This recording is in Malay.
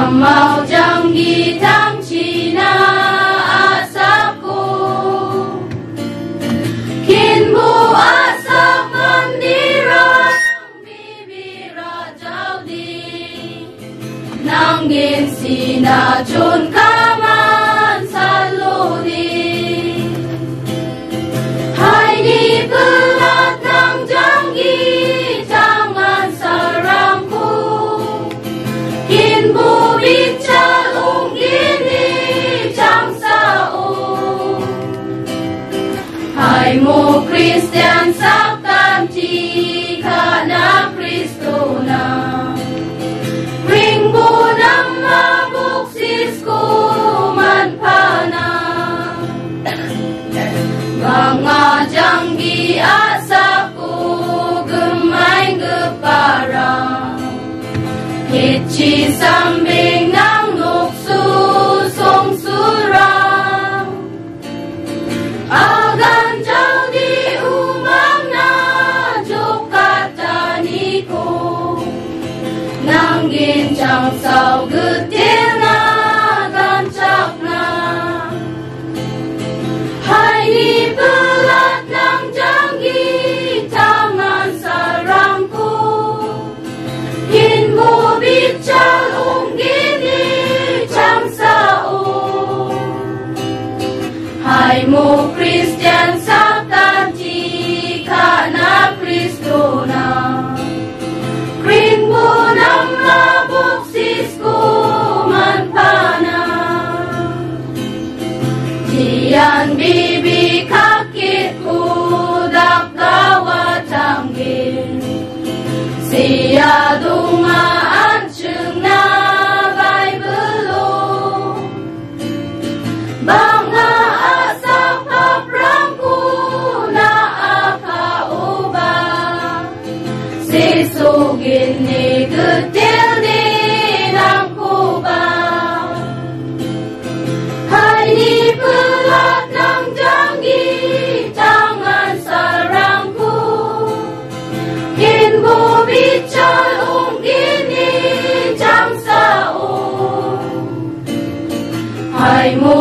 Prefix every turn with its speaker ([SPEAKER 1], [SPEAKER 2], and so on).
[SPEAKER 1] mau janji tangcina asaku kinmu asak mandira bibira jaldi nanggin sinajun kaman saludi hai di pelat nang janji jangan sarangku kinmu bicar ungkini jang sao hai mo Kristian saktan jika na Kristona ringbu nama buksisku manpana mga janggi asaku gemai gepara Kici sambing nang nuksu song surang agan jauh di umang na jukataniko nang gincang sao getil na gancak na hai di pelat nang janggi tangan sarangku kinmu bicar ungkini jang sao hai mo Kristian saktan jika na Kristona ringmu nama buksisku manpana jian bibi kakitku dak gawat tanggin sia dumaan ceng na bay belum bangga asak paprangku na aka ubah sisugin ni getil di nang kubah hai di pelat nang janji jangan sarangku kinmu bicar ungkini jang sao hai mo